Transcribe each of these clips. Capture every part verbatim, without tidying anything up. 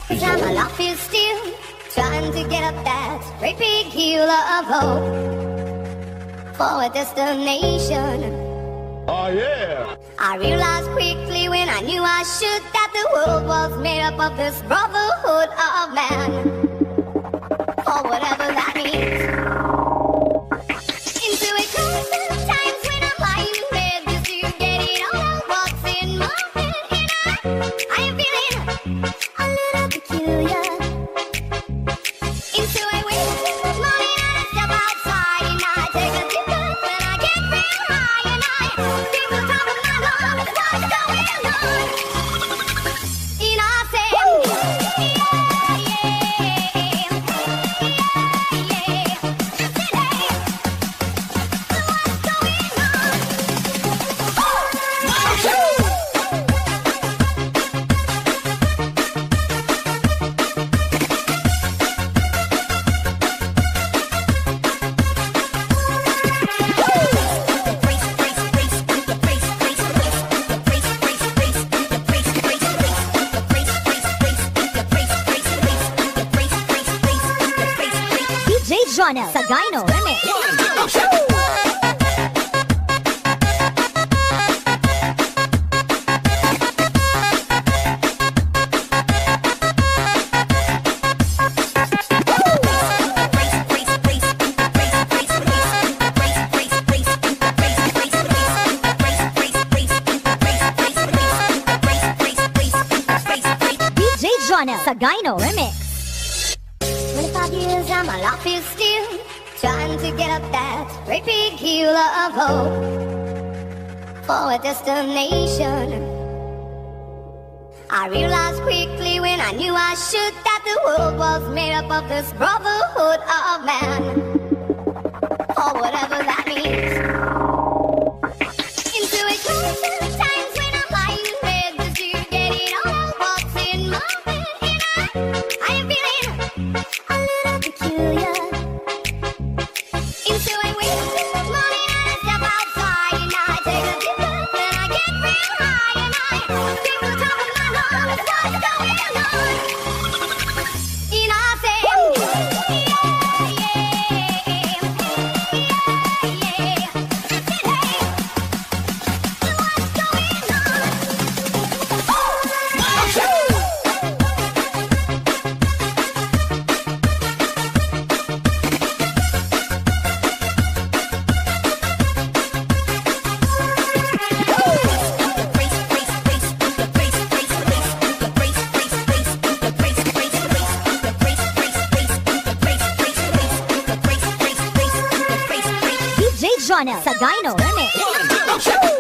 Time my life is still trying to get up that great big hill of hope for a destination. Oh yeah! I realized quickly when I knew I should that the world was made up of this brotherhood of man, or whatever that means. Into a crisis times when I'm lying in bed just to get it all out what's in my head, and I, I am feeling a little peculiar. Into a winter morning and I step outside and I take a deep breath when I get real high and I think the top of my lungs what's going on. And I say, yeah, yeah, yeah, yeah, just today, what's going on? D J Jonel Sagayno Remix. D J Jonel Sagayno Remix. twenty-five years and my life is still trying to get up that great big hill of hope for a destination. I realized quickly when I knew I should that the world was made up of this brotherhood of man, or whatever that means. Into a crisis times when I'm lying in bed just to get it all out what's in my head, and I, I am feeling a little peculiar. Into a winter morning and I step outside and I take a deep breath and I get real high and I think the top of my lungs what's going on. And I say, yeah, yeah, yeah, yeah, just today, what's going on? D J Jonel Sagayno Remix.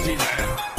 me now.